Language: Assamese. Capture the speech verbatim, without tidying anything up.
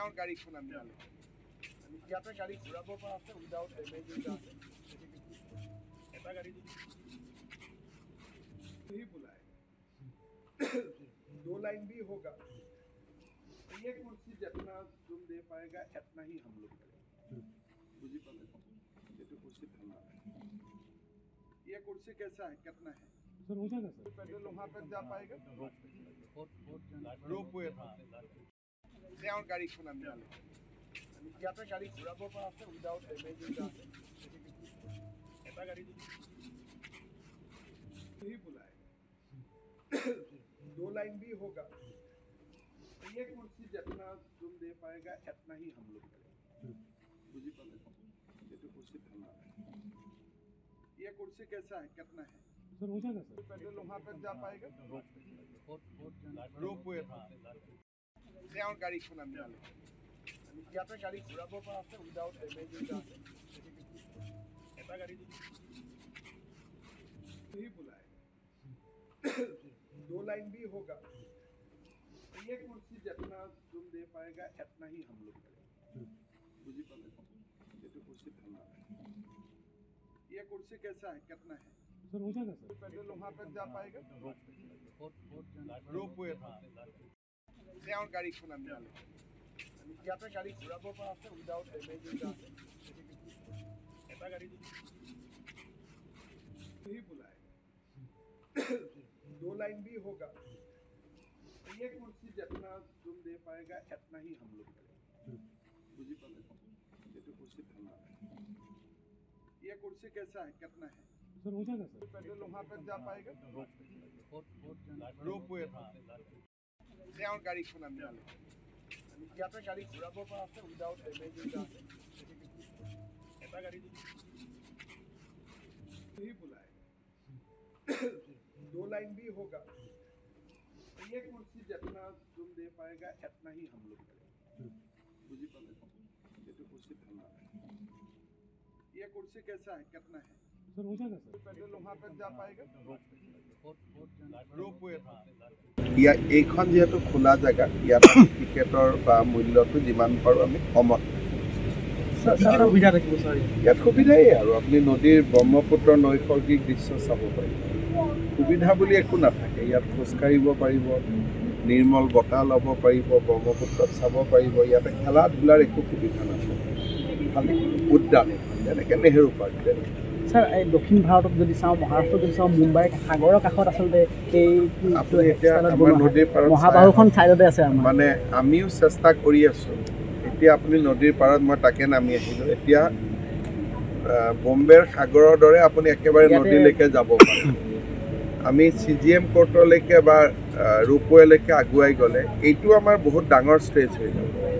তেওঁৰ গাড়ীখন আমি আনিম ইয়াতে গাড়ী ঘূৰাব পৰা আছে উইদাউট ডেমেজ আছে এটা গাড়ী ही बुलाए दो लाइन भी होगा ये कुर्सी जितना तुम दे पाएगा इतना ही हम लोग करेंगे बुझी पाले ये तो कुर्सी करना है ये कुर्सी कैसा है कितना है सर हो जाएगा सर पहले वहां तक जा पाएगा रोप वे था তেওঁৰ গাড়ীখন আমি আনিম ইয়াতে গাড়ী ঘূৰাব পৰা আছে উইদাউট ডেমেজ আছে এটা গাড়ী ही बुलाए दो लाइन भी होगा ये कुर्सी जितना तुम दे पाएगा इतना ही हम लोग करेंगे बुझी पाले ये तो कुर्सी करना है ये कुर्सी कैसा है कितना है सर हो जाएगा सर पहले वहां तक जा पाएगा रोप वे था তেওঁৰ গাড়ীখন আমি আনিম ইয়াতে গাড়ী ঘূৰাব পৰা আছে উইদাউট ডেমেজ আছে এটা গাড়ী ही बुलाए दो लाइन भी होगा ये कुर्सी जितना तुम दे पाएगा इतना ही हम लोग करेंगे बुझी पाले ये तो कुर्सी करना है ये कुर्सी कैसा है कितना है सर हो जाएगा सर पहले वहां तक जा पाएगा रोप वे था তেওঁৰ গাড়ীখন আমি আনিম ইয়াতে গাড়ী ঘূৰাব পৰা আছে উইদাউট ডেমেজ আছে এটা গাড়ী ही बुलाए दो लाइन भी होगा ये कुर्सी जितना तुम दे पाएगा इतना ही हम लोग करेंगे बुझी पाले ये तो कुर्सी करना है ये कुर्सी कैसा है कितना है सर हो जाएगा सर पहले वहां तक जा पाएगा रोप वे था তেওঁৰ গাড়ীখন আমি আনিম ইয়াতে গাড়ী ঘূৰাব পৰা আছে উইদাউট ডেমেজ আছে এটা গাড়ী ही बुलाए दो लाइन भी होगा ये कुर्सी जितना तुम दे पाएगा इतना ही हम लोग करेंगे बुझी पाले ये तो कुर्सी करना है ये कुर्सी कैसा है कितना है सर हो जाएगा सर पहले वहां तक जा पाएगा रोप वे था या এইখন যেহেতু খোলা জায়গা ইয়াত টিকেটৰ বা মূল্যটো যিমান পাৰো আমি কমত সুবিধা থাকিব সৰ ইয়াত সুবিধাই আৰু আপুনি নদীৰ ব্ৰহ্মপুত্ৰ নৈসৰ্গিক দৃশ্য চাব পাৰিব সুবিধা বুলি একো নাথাকে ইয়াত খোজকাঢ়িব পাৰিব নিৰ্মল বতাহ ল'ব পাৰিব ব্ৰহ্মপুত্ৰত চাব পাৰিব ইয়াতে খেলা ধূলাৰ একো সুবিধা নাথাকে খালি উদ্যান যেনেকৈ নেহেৰু পাৰ্ক স্যার এই দক্ষিণ ভাৰতত যদি চাওঁ মহাৰাষ্ট্ৰত যদি চাওঁ মুম্বাইৰ সাগৰৰ কাষত আচলতে এই নদীৰ পাৰত মহাবাহুখন ঠাইতে আছে মানে আমিও চেষ্টা কৰি আছোঁ এতিয়া আপুনি নদীৰ পাৰত মই তাকে নামি আহিলোঁ এতিয়া বম্বেৰ সাগৰৰ দৰে আপুনি একেবাৰে নদীলৈকে যাব পাৰে আমি চি জি এম কোৰ্টলৈকে বা ৰোপৱেলৈকে আগুৱাই গ'লে এইটো আমাৰ বহুত ডাঙৰ ষ্টেজ হৈ যাব